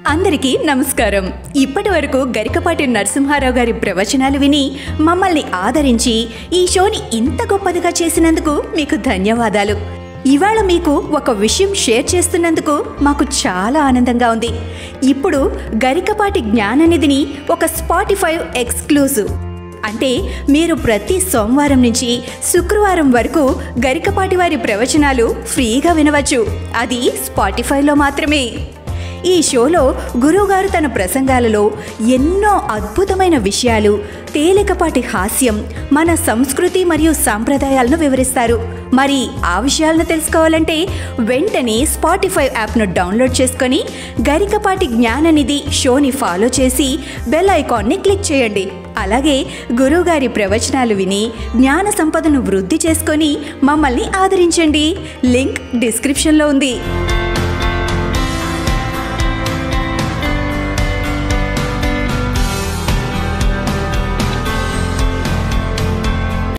అందరికీ నమస్కారం. ఇప్పటి వరకు గరికపాటి నరసింహారావు గారి ప్రవచనాలు విని మమ్మల్ని ఆదరించి ఈ షోని ఇంత గొప్పదిగా చేసినందుకు మీకు ధన్యవాదాలు. ఇవాళ మీకు ఒక విషయం షేర్ చేస్తున్నందుకు మాకు చాలా ఆనందంగా ఉంది. ఇప్పుడు గరికపాటి జ్ఞాననిధిని ఒక స్పాటిఫై ఎక్స్క్లూజివ్ అంటే మీరు ప్రతి సోమవారం నుంచి శుక్రవారం వరకు గరికపాటి వారి ప్రవచనాలు ఫ్రీగా వినవచ్చు. అది స్పాటిఫైలో మాత్రమే. ఈ షోలో గురువుగారు తన ప్రసంగాలలో ఎన్నో అద్భుతమైన విషయాలు, తేలికపాటి హాస్యం, మన సంస్కృతి మరియు సాంప్రదాయాలను వివరిస్తారు. మరి ఆ విషయాలను తెలుసుకోవాలంటే వెంటనే స్పాటిఫై యాప్ను డౌన్లోడ్ చేసుకొని గరికపాటి జ్ఞాననిధి షోని ఫాలో చేసి బెల్ ఐకాన్ని క్లిక్ చేయండి. అలాగే గురువుగారి ప్రవచనాలు విని జ్ఞాన సంపదను వృద్ధి చేసుకొని మమ్మల్ని ఆదరించండి. లింక్ డిస్క్రిప్షన్లో ఉంది.